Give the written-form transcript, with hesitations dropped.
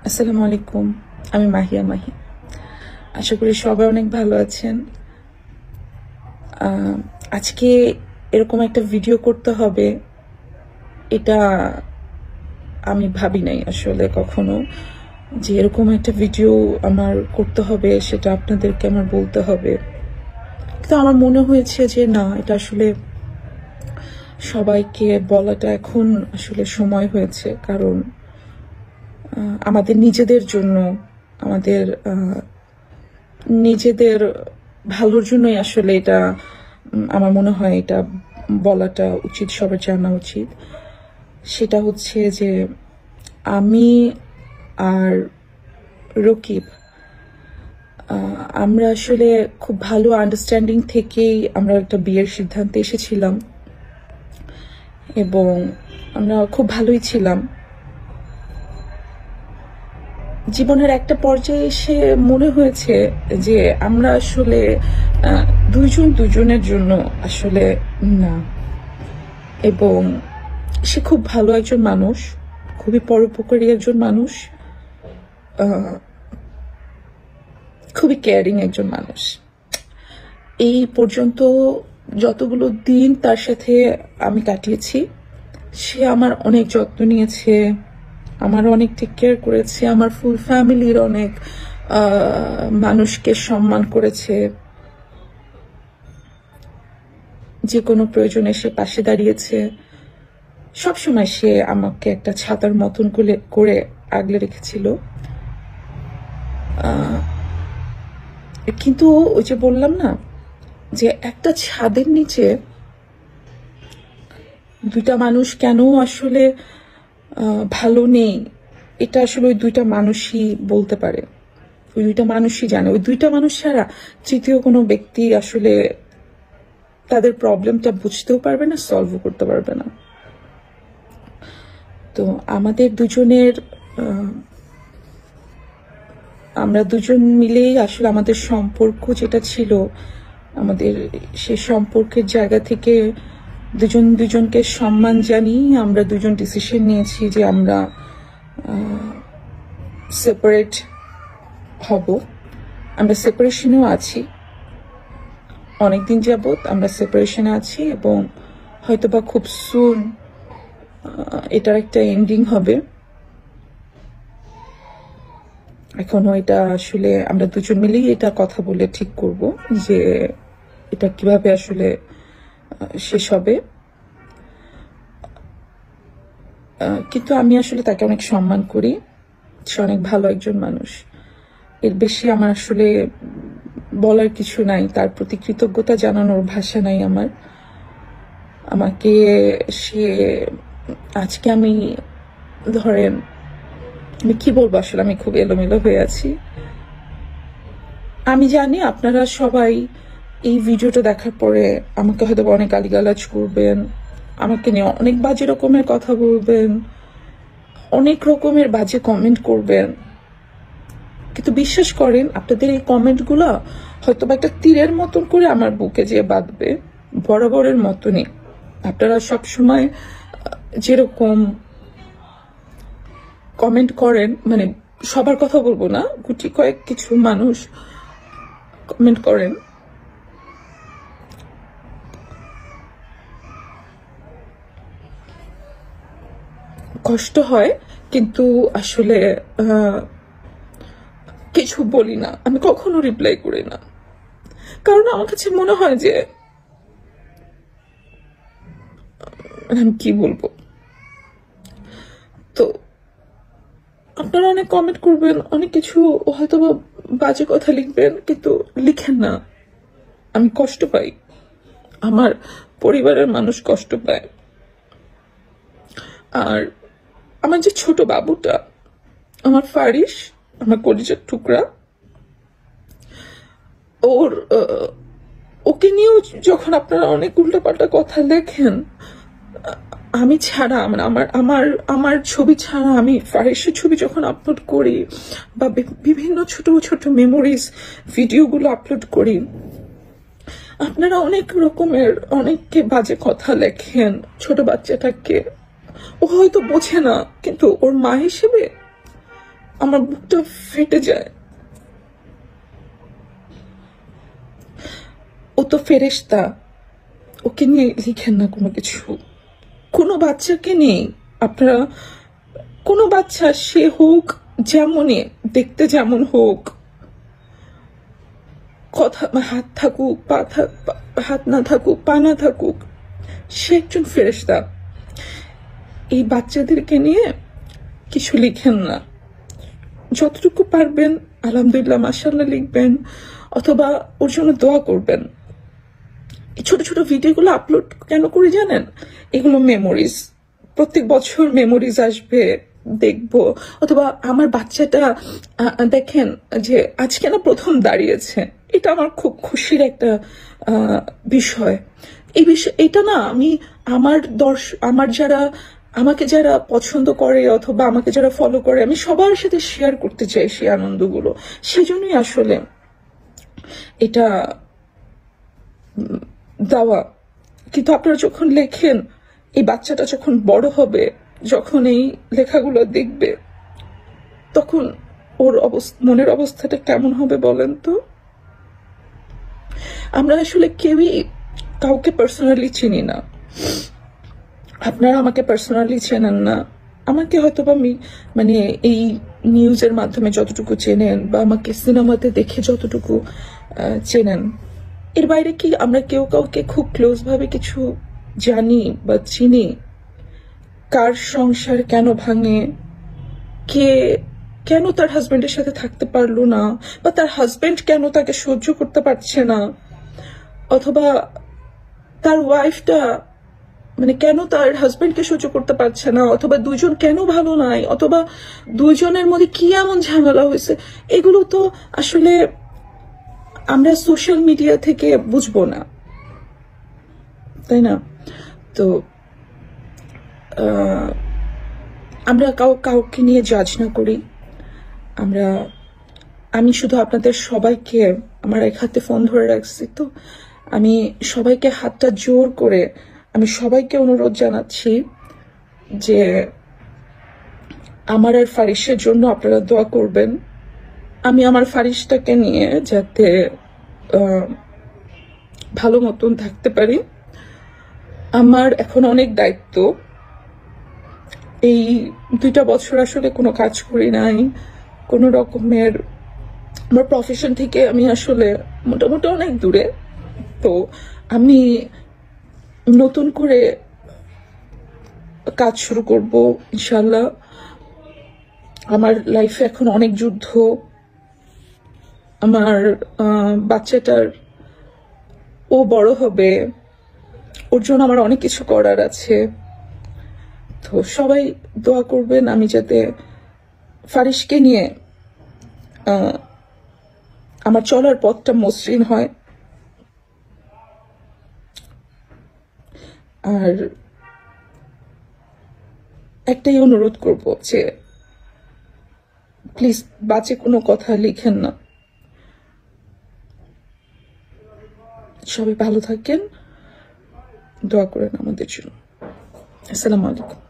আসসালামু আলাইকুম। আমি মাহিয়া মাহি। আশা করি সবাই অনেক ভালো আছেন। আজকে এরকম একটা ভিডিও করতে হবে এটা আমি ভাবি নাই আসলে কখনো, যে এরকম একটা ভিডিও আমার করতে হবে, সেটা আপনাদেরকে আমার বলতে হবে। কিন্তু আমার মনে হয়েছে যে না, এটা আসলে সবাইকে বলাটা এখন আসলে সময় হয়েছে। কারণ আমাদের নিজেদের জন্য, আমাদের নিজেদের ভালোর জন্যই আসলে এটা আমার মনে হয় এটা বলাটা উচিত, সবার জানা উচিত। সেটা হচ্ছে যে আমি আর রকিব আমরা আসলে খুব ভালো আন্ডারস্ট্যান্ডিং থেকেই আমরা একটা বিয়ের সিদ্ধান্তে এসেছিলাম এবং আমরা খুব ভালোই ছিলাম। জীবনের একটা পর্যায়ে এসে মনে হয়েছে যে আমরা আসলে দুইজন দুজনের জন্য আসলে না। এবং সে খুব ভালো একজন মানুষ, খুবই পরোপকারী একজন মানুষ, খুবই কেয়ারিং একজন মানুষ। এই পর্যন্ত যতগুলো দিন তার সাথে আমি কাটিয়েছি, সে আমার অনেক যত্ন নিয়েছে, আমার অনেক টেক কেয়ার করেছে, আমার ফুল ফ্যামিলির অনেক মানুষকে সম্মান করেছে, যে কোনো প্রয়োজনে সে পাশে দাঁড়িয়েছে। সবসময় সে আমাকে একটা ছাতার মতন করে আগলে রেখেছিল। কিন্তু ওই যে বললাম না, যে একটা ছাদের নিচে দুইটা মানুষ কেন আসলে ভালো নেই, এটা আসলে ওই দুইটা মানুষই বলতে পারে, ওই দুইটা মানুষই জানে। ওই দুইটা মানুষ ছাড়া তৃতীয় কোনো ব্যক্তি আসলে তাদের প্রবলেমটা বুঝতেও পারবে না, সলভও করতে পারবে না। তো আমাদের দুজনের আমরা দুজন মিলেই আসলে আমাদের সম্পর্ক যেটা ছিল, আমাদের সেই সম্পর্কের জায়গা থেকে দুজন দুজনকে সম্মান জানিয়ে আমরা দুজন ডিসিশন নিয়েছি যে আমরা সেপারেট হব। আমরা সেপারেশনেও আছি, অনেকদিন যাবত আমরা সেপারেশনে আছি এবং হয়তোবা খুব সুন এটার একটা এন্ডিং হবে। এখনো এটা আসলে আমরা দুজন মিলেই এটা কথা বলে ঠিক করব যে এটা কিভাবে আসলে শেষ হবে। কিন্তু আমি আসলে তাকে অনেক সম্মান করি, সে অনেক ভালো একজন মানুষ। এর বেশি আমার আসলে বলার কিছু নাই, তার প্রতি কৃতজ্ঞতা জানানোর ভাষা নাই আমার। আমাকে সে আজকে আমি ধরেন আমি কি বলবো, আসলে আমি খুব এলোমেলো হয়ে আছি। আমি জানি আপনারা সবাই এই ভিডিওটা দেখার পরে আমাকে হয়তো অনেক গালিগালাজ করবেন, আমাকে নিয়ে অনেক বাজে রকমের কথা বলবেন, অনেক রকমের বাজে কমেন্ট করবেন। কিন্তু বিশ্বাস করেন, আপনাদের এই কমেন্টগুলো হয়তো বা একটা তীরের মতন করে আমার বুকে যেয়ে বাঁধবে, বরাবরের মতনই। আপনারা সবসময় যেরকম কমেন্ট করেন, মানে সবার কথা বলবো না, গুটি কয়েক কিছু মানুষ কমেন্ট করেন, কষ্ট হয়, কিন্তু আসলে কিছু বলি না, আমি কখনো রিপ্লাই করি না। কারণ আমার কাছে মনে হয় যে আমি কি বলবো। তো আপনারা অনেক কমেন্ট করবেন, অনেক কিছু হয়তো বাজে কথা লিখবেন, কিন্তু লিখেন না। আমি কষ্ট পাই, আমার পরিবারের মানুষ কষ্ট পায়। আর আমার যে ছোট বাবুটা, আমার ফারিস, আমার কলিজার টুকরা, ওকে নিয়েও যখন আপনারা অনেক উল্টাপাল্টা কথা লেখেন, আমি ছাড়া আমার আমার আমার ছবি ছাড়া আমি ফারিসের ছবি যখন আপলোড করি বা বিভিন্ন ছোট ছোট মেমোরিজ ভিডিওগুলো আপলোড করি, আপনারা অনেক রকমের অনেককে বাজে কথা লেখেন। ছোট বাচ্চাটাকে ও হয়তো বোঝে না, কিন্তু ওর মা হিসেবে আমার বুকটা ফেটে যায়। ও তো ফেরেশতা, ওকে নিয়ে লিখেন না কোনো কিছু। কোনো বাচ্চাকে নেই আপনারা, কোনো বাচ্চা সে হোক যেমনই, দেখতে যেমন হোক, কথা হাত থাকুক হাত না থাকুক, পা না থাকুক, সে একজন ফেরেশতা। এই বাচ্চাদেরকে নিয়ে কিছু লিখেন না। যতটুকু পারবেন আলহামদুলিল্লাহ মাশাআল্লাহ লিখবেন, অথবা ওর জন্য দোয়া করবেন। এই ছোট ছোট ভিডিওগুলো আপলোড কেন করি জানেন? এগুলো মেমোরিজ, প্রত্যেক বছর মেমোরিজ আসবে, দেখবো। অথবা আমার বাচ্চাটা দেখেন যে আজকে না প্রথম দাঁড়িয়েছে, এটা আমার খুব খুশির একটা বিষয়। এই বিষয় এটা না আমি আমার যারা আমাকে যারা পছন্দ করে অথবা আমাকে যারা ফলো করে, আমি সবার সাথে শেয়ার করতে চাই সেই আনন্দগুলো। সেজন্যই আসলে এটা দেওয়া। কিন্তু আপনারা যখন লেখেন, এই বাচ্চাটা যখন বড় হবে, যখন এই লেখাগুলো দেখবে, তখন ওর মনের অবস্থাটা কেমন হবে বলেন তো? আমরা আসলে কেউই কাউকে পার্সোনালি চিনি না। আপনারা আমাকে পার্সোনালি চেনেন না। আমাকে হয়তো বা মানে এই নিউজের মাধ্যমে যতটুকু চেনেন, বা আমাকে সিনেমাতে দেখে যতটুকু চেনেন, এর বাইরে কি আমরা কেউ কাউকে খুব ক্লোজ ভাবে কিছু জানি বা চিনি? কার সংসার কেন ভাঙে, কে কেন তার হাজবেন্ডের সাথে থাকতে পারলো না, বা তার হাজবেন্ড কেন তাকে সহ্য করতে পারছে না, অথবা তার ওয়াইফটা মানে কেন তার হাজবেন্ডকে সহ্য করতে পারছে না, অথবা দুইজন কেন ভালো নাই, অথবা দুইজনের মধ্যে কি এমন ঝামেলা হয়েছে, এগুলো তো আসলে আমরা সোশ্যাল মিডিয়া থেকে বুঝবো না, তাই না? তো আমরা কাউকে নিয়ে জাজ না করি। আমি শুধু আপনাদের সবাইকে, আমার এক হাতে ফোন ধরে রাখছি, তো আমি সবাইকে হাতটা জোর করে আমি সবাইকে অনুরোধ জানাচ্ছি যে আমার আর ফারিসের জন্য আপনারা দোয়া করবেন। আমি আমার ফারিসটাকে নিয়ে যাতে ভালো মতন থাকতে পারি। আমার এখন অনেক দায়িত্ব। এই 2টা বছর আসলে কোনো কাজ করি নাই, কোনো রকমের আমার প্রফেশন থেকে আমি আসলে মোটামুটি অনেক দূরে। তো আমি নতুন করে কাজ শুরু করব ইনশাল্লাহ। আমার লাইফে এখন অনেক যুদ্ধ। আমার বাচ্চাটার, ও বড় হবে, ওর জন্য আমার অনেক কিছু করার আছে। তো সবাই দোয়া করবেন আমি যাতে ফারিসকে নিয়ে আমার চলার পথটা মসৃণ হয়। আর একটাই অনুরোধ করব যে প্লিজ বাজে কোনো কথা লিখেন না। সবাই ভালো থাকেন, দোয়া করেন আমাদের জন্য। আসসালামু আলাইকুম।